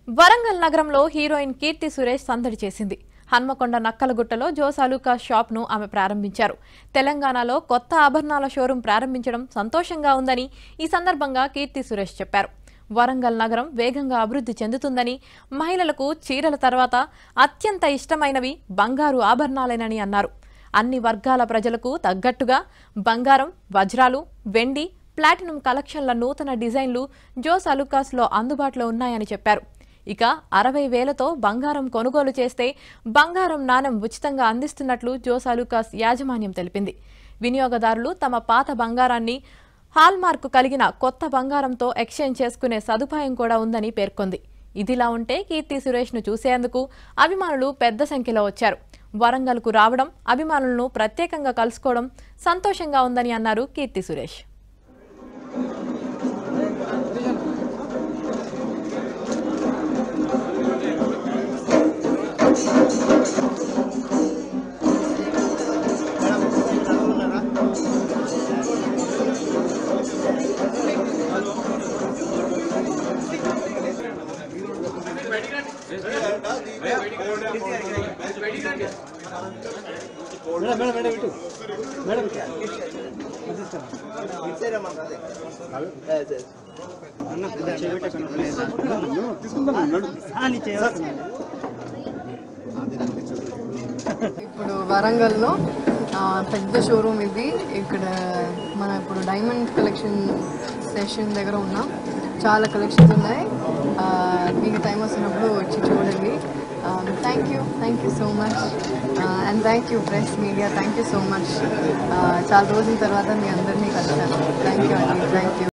వరంగల్ నగరంలో హీరోయిన్ కీర్తి సురేష్ సందడి చేసింది. హన్మకొండ నక్కలగుట్టలో జోస్ అలూకాస్ షాప్ ను ఆమె ప్రారంభించారు. తెలంగాణలో కొత్త ఆభరణాల షోరూం ప్రారంభించడం సంతోషంగా ఉందని ఈ సందర్భంగా కీర్తి సురేష్ చెప్పారు. వరంగల్ నగరం వేగంగా అభివృద్ధి చెందుతుందని, మహిళలకు చీరల తర్వాత అత్యంత ఇష్టమైనవి బంగారు ఆభరణాలేనని అన్నారు. అన్ని వర్గాల ప్రజలకు తగ్గట్టుగా బంగారం, వజ్రాలు, వెండి, ప్లాటినం కలెక్షన్ల నూతన డిజైన్లు జోస్ అలూకాస్ లో అందుబాటులో ఉన్నాయని చెప్పారు. ఇక 60,000తో బంగారం కొనుగోలు చేస్తే బంగారం నాణెం ఉచితంగా అందిస్తున్నట్లు జోస్ అలూకాస్ యాజమాన్యం తెలిపింది. వినియోగదారులు తమ పాత బంగారాన్ని హాల్మార్క్ కలిగిన కొత్త బంగారంతో ఎక్స్చేంజ్ చేసుకునే సదుపాయం కూడా ఉందని పేర్కొంది. ఇదిలా ఉంటే కీర్తి సురేష్ను చూసేందుకు అభిమానులు పెద్ద సంఖ్యలో వచ్చారు. వరంగల్కు రావడం, అభిమానులను ప్రత్యేకంగా కలుసుకోవడం సంతోషంగా ఉందని అన్నారు కీర్తి సురేష్. ఇప్పుడు వరంగల్లో పెద్ద షోరూమ్ ఇది. ఇక్కడ మన ఇప్పుడు డైమండ్ కలెక్షన్ సెషన్ దగ్గర ఉన్నాం. చాలా కలెక్షన్స్ ఉన్నాయి. మీకు టైం వస్తున్నప్పుడు వచ్చి చూడండి. Thank you so much and thank you press media. Thank you so much. చాలా రోజుల తర్వాత మీ అందరినీ కలిసాను. థ్యాంక్ యూ అండి. Thank you.